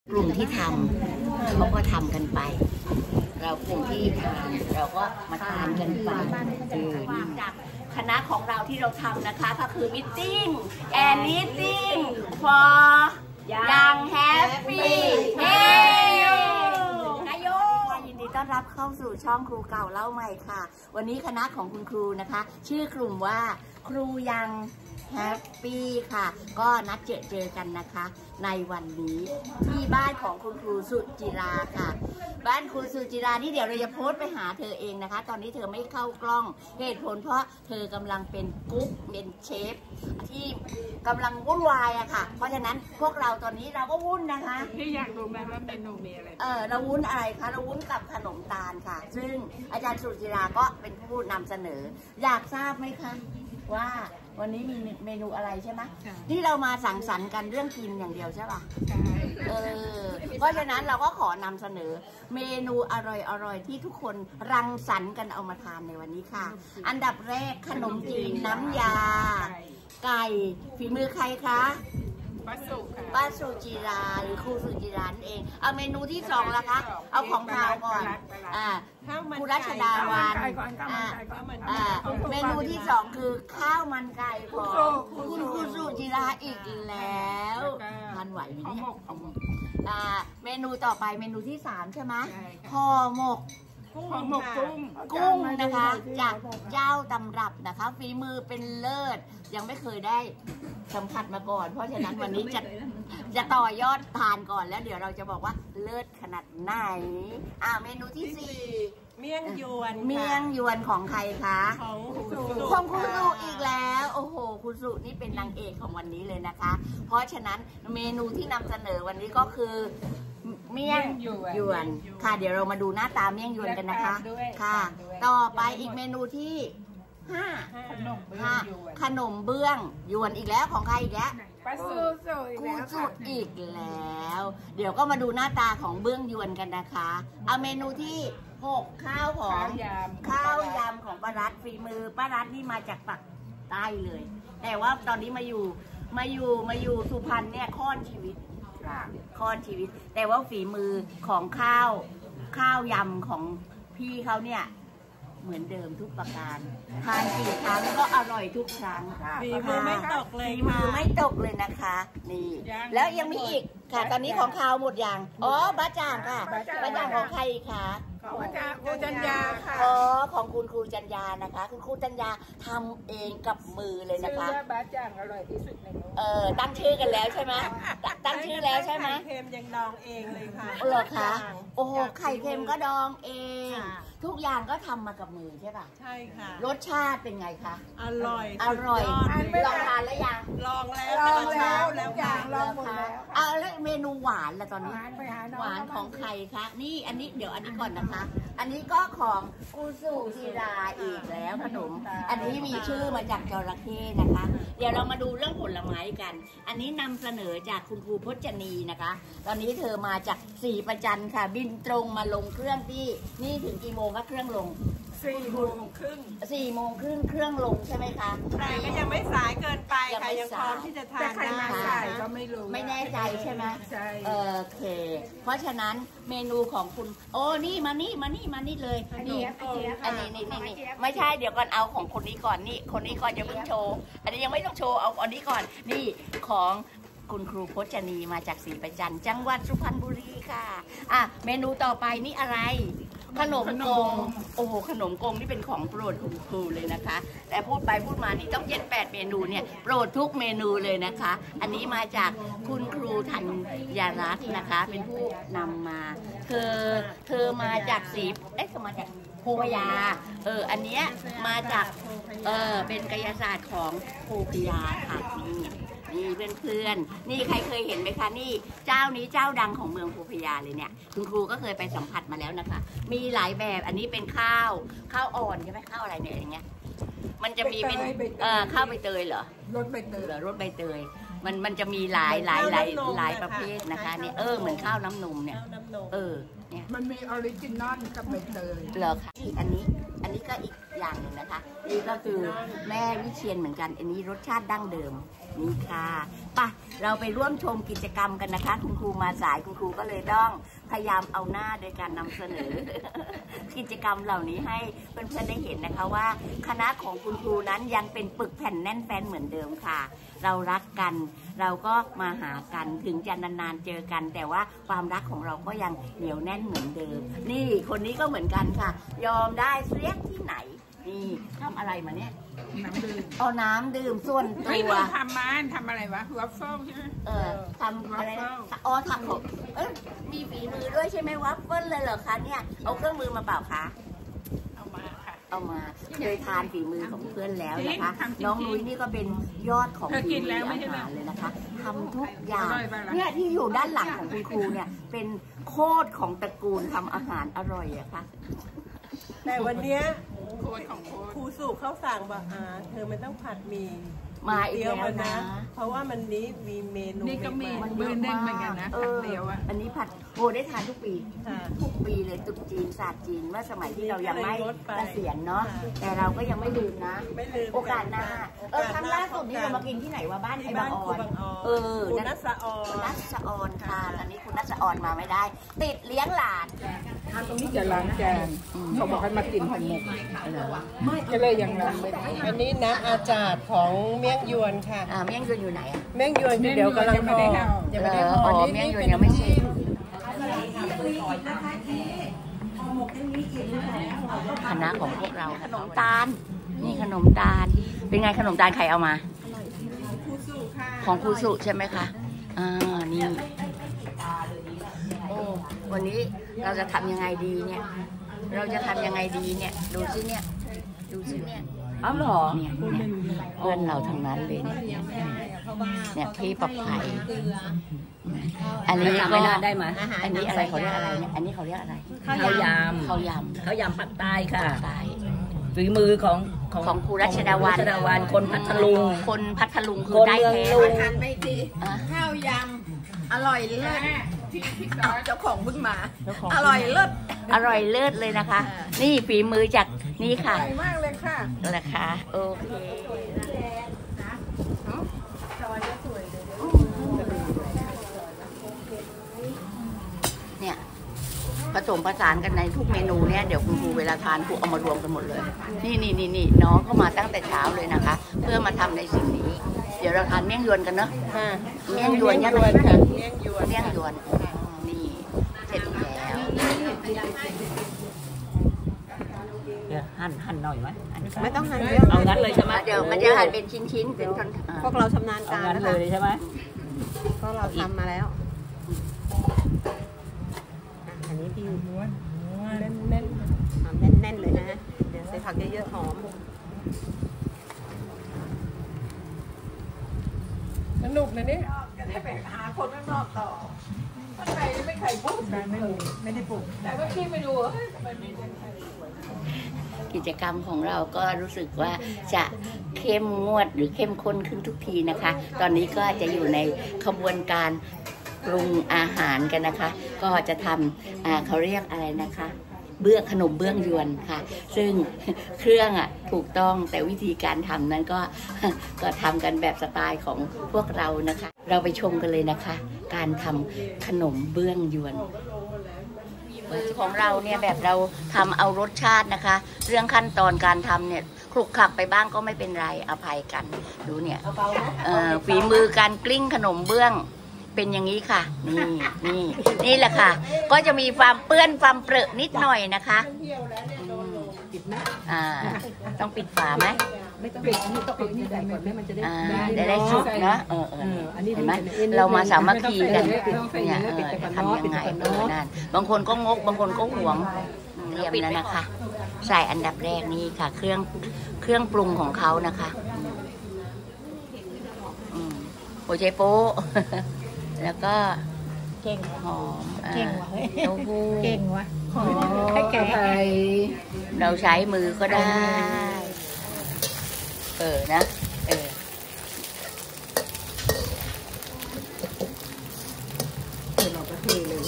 กลุ่มที่ทำเขาก็ทำกันไปเรากลุ่มที่ทานเราก็มาทานกันไปจากคณะของเราที่เราทำนะคะก็คือ meeting and eating for young happy เฮ้นายโยยินดีต้อนรับเข้าสู่ช่องครูเก่าเล่าใหม่ค่ะวันนี้คณะของคุณครูนะคะชื่อกลุ่มว่าครูยังแฮปปี้ค่ะก็นัดเจอกันนะคะในวันนี้ที่บ้านของคุณครูสุจิราค่ะบ้านครูสุจิรานี่เดี๋ยวเราจะโพสต์ไปหาเธอเองนะคะตอนนี้เธอไม่เข้ากล้องเหตุผลเพราะเธอกำลังเป็นกุ๊กเป็นเชฟที่กำลังวุ่นวายอะค่ะเพราะฉะนั้นพวกเราตอนนี้เราก็วุ่นนะคะที่อยากรู้ไหมว่าเมนูมีอะไรเราวุ้นอะไรคะเราวุ้นกับขนมตาลค่ะซึ่งอาจารย์สุจิราก็เป็นผู้นำเสนออยากทราบไหมคะว่าวันนี้มีเมนูอะไรใช่ไหมที่เรามาสังสรรค์กันเรื่องกินอย่างเดียวใช่ป่ะเพราะฉะนั้นเราก็ขอนำเสนอเมนูอร่อยที่ทุกคนรังสรรค์กันเอามาทานในวันนี้ค่ะอันดับแรกขนมจีนน้ำยาไก่ฝีมือใครคะป้าสุจิราหรือครูสุจิราเองเอาเมนูที่สองละคะเอาของเราก่อนครูรัชดาวันเมนูที่สองคือข้าวมันไก่ของคุณครูสุจิราอีกแล้วทานไหวไหมเนี่ยเมนูต่อไปเมนูที่สามใช่ไหมห่อหมกกุ้งนะคะจากเจ้าตำรับนะคะฝีมือเป็นเลิศยังไม่เคยได้สัมผัสมาก่อนเพราะฉะนั้นวันนี้จะต่อยอดทานก่อนแล้วเดี๋ยวเราจะบอกว่าเลิศขนาดไหนเมนูที่สี่เมี่ยงยวนของใครคะของครูสุอีกแล้วโอ้โหครูสุนี่เป็นนางเอกของวันนี้เลยนะคะเพราะฉะนั้นเมนูที่นำเสนอวันนี้ก็คือเมี่ยงยวนค่ะเดี๋ยวเรามาดูหน้าตาเมี่ยงยวนกันนะคะค่ะต่อไปอีกเมนูที่ขนมเบื้องยวนอีกแล้วของใครอีกแล้วครูสุอีกแล้วเดี๋ยวก็มาดูหน้าตาของเบื้องยวนกันนะคะเอาเมนูที่6ข้าววยำของป้ารัตฝีมือป้ารัตนี่มาจากปักใต้เลยแต่ว่าตอนนี้มาอยู่สุพรรณเนี่ยค่อนชีวิตแต่ว่าฝีมือของข้าวยำของพี่เขาเนี่ยเหมือนเดิมทุกประการทานกี่ครั้งก็อร่อยทุกครั้งฝีมือไม่ตกเลยนะคะนี่แล้วยังมีอีกค่ะตอนนี้ของข้าวหมดอย่างบะจ่างค่ะบะจ่างของใครคะของครูจัญญาค่ะของคุณครูจัญญานะคะคุณครูจัญญาทำเองกับมือเลยนะคะชื่อบะจ่างอร่อยที่สุดในโลกตั้งชื่อกันแล้วใช่ไหมตั้งชื่อแล้วใช่ไหมไข่เค็มยังดองเองเลยค่ะเหรอคะโอ้โหไข่เค็มก็ดองเองทุกอย่างก็ทำมากับมือใช่ป่ะใช่ค่ะรสชาติเป็นไงคะอร่อยลองทานแล้วยังลองแล้วลองหมดแล้วแล้วเมนูหวานล่ะตอนนี้หวานของใครคะนี่อันนี้เดี๋ยวอันนี้ก่อนนะคะอันนี้ก็ของครูสุจิราอีกแล้วขนมอันนี้มีชื่อมาจากจระเข้นะคะเดี๋ยวเรามาดูเรื่องผลไม้กันอันนี้นำเสนอจากคุณครูพจนีนะคะตอนนี้เธอมาจากศรีประจันค่ะบินตรงมาลงเครื่องที่นี่ถึงกี่โมงก็เครื่องลง 4 โมงครึ่งเครื่องลงใช่ไหมคะแต่ก็ยังไม่สายเกินไปค่ะยังพร้อมที่จะทานได้ก็ไม่แน่ใจใช่ไหมใช่โอเคเพราะฉะนั้นเมนูของคุณนี่มานี่เลยนี่อันนี้ไม่ใช่เดี๋ยวก่อนเอาของคนนี้ก่อนนี่คนนี้ก่อนจะเพิ่งโชว์อันนี้ยังไม่ต้องโชว์เอาอันนี้ก่อนนี่ของคุณครูพจนีมาจากศรีประจันจังหวัดสุพรรณบุรีค่ะเมนูต่อไปนี่อะไรขนมกงโอ้โหขนมกงนี่เป็นของโปรดคุณครูเลยนะคะแต่พูดไปพูดมานี่ต้อง7-8 เมนูเนี่ยโปรดทุกเมนูเลยนะคะอันนี้มาจากคุณครูธัญรัตน์นะคะเป็นผู้นำมาเธอมาจากมาจากโพพยาอันเนี้ยมาจากเป็นกายศาสตร์ของโพพยาค่ะนี่เพื่อนนี่ใครเคยเห็นไหมคะนี่เจ้านี้เจ้าดังของเมืองโพพยาเลยเนี่ยคุณครูก็เคยไปสัมผัสมาแล้วนะคะมีหลายแบบอันนี้เป็นข้าวอ่อนใช่ไหมข้าวอะไรเนี่ยอย่างเงี้ยมันจะมีเป็นข้าวใบเตยเหรอรสใบเตยมันจะมีหลายประเภทนะคะเนี่ยเหมือนข้าวน้ำนมเนี่ยเนี่ยมันมีออริจินอลกับใบเตยเหรอคะอันนี้ก็อีกอย่างหนึ่งนะคะนี่ก็คือแม่วิเชียรเหมือนกันอันนี้รสชาติดั้งเดิมนี่ค่ะไปเราไปร่วมชมกิจกรรมกันนะคะคุณครูมาสายคุณครูก็เลยต้องพยายามเอาหน้าโดยการนำเสนอ กิจกรรมเหล่านี้ให้เพื่อนๆได้เห็นนะคะว่าคณะของคุณครูนั้นยังเป็นปึกแผ่นแน่นแฟ้นเหมือนเดิมค่ะเรารักกันเราก็มาหากันถึงจะนานๆเจอกันแต่ว่าความรักของเราก็ยังเหนียวแน่นเหมือนเดิมนี่คนนี้ก็เหมือนกันค่ะยอมได้เสียที่ไหนนี่ทำอะไรมาเนี่ยน้ำดื่มเอาน้ำดื่มส่วนตัวไม่ทำอะไรวะวัฟเฟิลใช่ไหมทำอะไรอ๋อทำผมมีฝีมือด้วยใช่ไหมวัฟเฟิลเลยเหรอคะเนี่ยเอาเครื่องมือมาเปล่าคะเอามาค่ะเอามาเคยทานฝีมือของเพื่อนแล้วนะคะน้องนุ้ยนี่ก็เป็นยอดของฝีมืออาหารเลยนะคะทำทุกอย่างเนี่ยที่อยู่ด้านหลังของคุณครูเนี่ยเป็นโคตรของตระกูลทำอาหารอร่อยอะค่ะแต่วันนี้ครูสุเขาสั่งบอกเธอมันต้องผัดหมี่มาอีกแล้วนะเพราะว่ามันนี้มีเมนูนี่ก็มีมือเด้งเหมือนกันนะเดียวอ่ะอันนี้ผัดโอ้ได้ทานทุกปีเลยตุ๊กจีนศาสตร์จีนเมื่อสมัยที่เรายังไม่เกษียณเนาะแต่เราก็ยังไม่ลืมนะโอกาสหน้าครั้งล่าสุดนี่เรามากินที่ไหนวะบ้านไอ้บางออนคุณนัสออนค่ะตอนนี้คุณนัสออนมาไม่ได้ติดเลี้ยงหลานตรงนี้จะล้างจานเขาบอกให้มากินห่อหมกก็เลยยังล้างไม่ได้อันนี้น้ำอาจารย์ของเมี่ยงยวนค่ะเมี่ยงยวนอยู่ไหนอะเมี่ยงยวนเดี๋ยวกำลังพอยังไม่ได้พอเมี่ยงยวนยังไม่เสร็จคณะของพวกเราขนมตาลนี่ขนมตาลเป็นไงขนมตาลใครเอามาของครูสุใช่ไหมคะนี่โอ้วันนี้เราจะทำยังไงดีเนี่ยดูสิเนี่ยอ้าวหรอเนี่ยเพื่อนเราทั้งนั้นเลยเนี่ยพี่ปะไผ่อันนี้ก็ได้ไหมอันนี้อะไรเขาเรียกอะไรเนี่ยอันนี้เขาเรียกอะไรข้าวยำปักใต้ค่ะฝีมือของครูรัชดาวันคนพัทลุงคือได้แท้ทานไม่ดีข้าวยำอร่อยเลิศเจ้าของเพิ่งมาอร่อยเลิศเลยนะคะนี่ฝีมือจากนี่ค่ะอร่อยมากเลยค่ะนะคะโอเคเนี่ยผสมผสานกันในทุกเมนูเนี่ยเดี๋ยวคุณครูเวลาทานครูเอามารวมกันหมดเลยนี่น้องเข้ามาตั้งแต่เช้าเลยนะคะเพื่อมาทำในสิ่งนี้เดี๋ยวเราทานเมี่ยงยวนกันเนาะเมี่ยงยวนใช่ไหมเมี่ยงยวนนี่เสร็จแล้วหั่นหน่อยไหมไม่ต้องหั่นเอางั้นเลยใช่ไหมเดี๋ยวมันจะหั่นเป็นชิ้นเป็นท่อนพวกเราชำนาญการเลยใช่ไหมเพราะเราทำมาแล้วอันนี้พี่แน่นเลยนะเดี๋ยวใส่ผักเยอะๆหอมสนุกนะเนี่ยได้ไปหาคนข้างนอกต่อข้างในไม่ใครพูดไม่ได้ปลูกแต่ว่าพี่ไม่รู้กิจกรรมของเราก็รู้สึกว่าจะเข้มงวดหรือเข้มข้นขึ้นทุกทีนะคะตอนนี้ก็จะอยู่ในขบวนการปรุงอาหารกันนะคะก็จะทำเขาเรียกอะไรนะคะขนมเบื้องยวนค่ะซึ่งเครื่องถูกต้องแต่วิธีการทำนั้นก็ทำกันแบบสไตล์ของพวกเรานะคะเราไปชมกันเลยนะคะการทำขนมเบื้องยวนของเราเนี่ยแบบเราทำเอารสชาตินะคะเรื่องขั้นตอนการทำเนี่ยคลุกคลักไปบ้างก็ไม่เป็นไรอภัยกันดูเนี่ยฝีมือการกลิ้งขนมเบื้องเป็นอย่างนี้ค่ะนี่แหละค่ะก็จะมีความเปื้อนความเปรอะนิดหน่อยนะคะต้องปิดฝาไหมไม่ต้องปิดนี่ต้องปิดนี่ใส่ก่อนแม่มันจะได้สุกนะเห็นไหมเรามาสามัคคีกันเนี่ยทำยังไงนั่นบางคนก็งกบางคนก็หวงเรียบแล้วนะคะใส่อันดับแรกนี่ค่ะเครื่องปรุงของเขานะคะโอเชโป้แล้วก็เก่งหอมเก่งวะเต้าหู้เก่งวะหอมเราใช้มือก็ได้นะเราก็เทเลย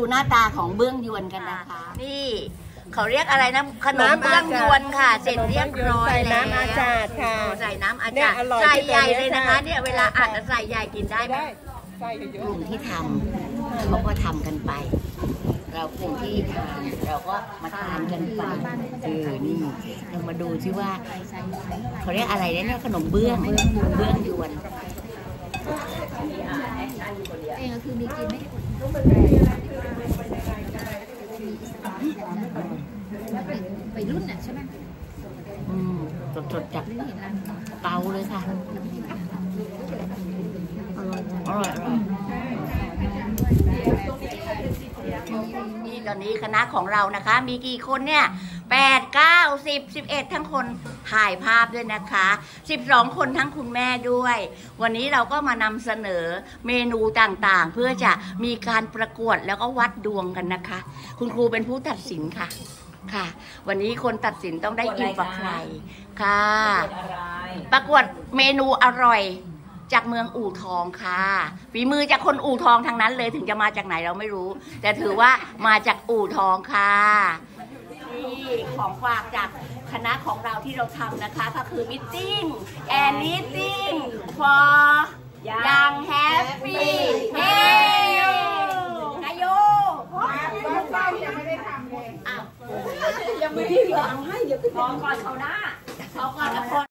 หน้าตาของเบื้องยวนกันนะคะนี่เขาเรียกอะไรนะขนมเบื้องยวนค่ะเสร็จเรียบร้อยแล้วใส่น้ำอาจารย์ค่ะใส่น้ำอาเนี่จาย รย์อร่อยใส่ใหญ่ที่ตัวเลยนี้นะคะค่ะเนี่ยเวลาอัดใส่ใหญ่กินได้ไหมใส่เยกอะลุ่มที่ทำเขาก็ทำกันไป เรากลุ่มที่ทานเราก็มาทานกันไปนี่เรามาดูที่ว่าเขาเรียกอะไรเนี่ยขนมเบื้องยวนเองก็คือมีกินไม่ไปรุ่นน่ะใช่ไหมสดๆจากเตาเลยค่ะอร่อยนี่ตอนนี้คณะของเรานะคะมีกี่คนเนี่ย8 9 10 11ทั้งคนถ่ายภาพด้วยนะคะ12คนทั้งคุณแม่ด้วย วันนี้เราก็มานำเสนอเมนูต่างๆเพื่อจะมีการประกวดแล้วก็วัดดวงกันนะคะ คุณครูเป็นผู้ตัดสินค่ะค่ะวันนี้คนตัดสินต้องได้อิ่มกับใครค่ะ ประกวดเมนูอร่อยจากเมืองอู่ทองค่ะฝีมือจากคนอู่ทองทั้งนั้นเลยถึงจะมาจากไหนเราไม่รู้ แต่ถือว่ามาจากอู่ทองค่ะนี่ของฝากจากคณะของเราที่เราทำนะคะก็คือ meeting and eating for young happy เฮ้นายโยยังไม่ได้ทำเลยอ้าวยังไม่ได้ทำให้เดี๋ยวขอก่อนเขาหน้าขอก่อนละคน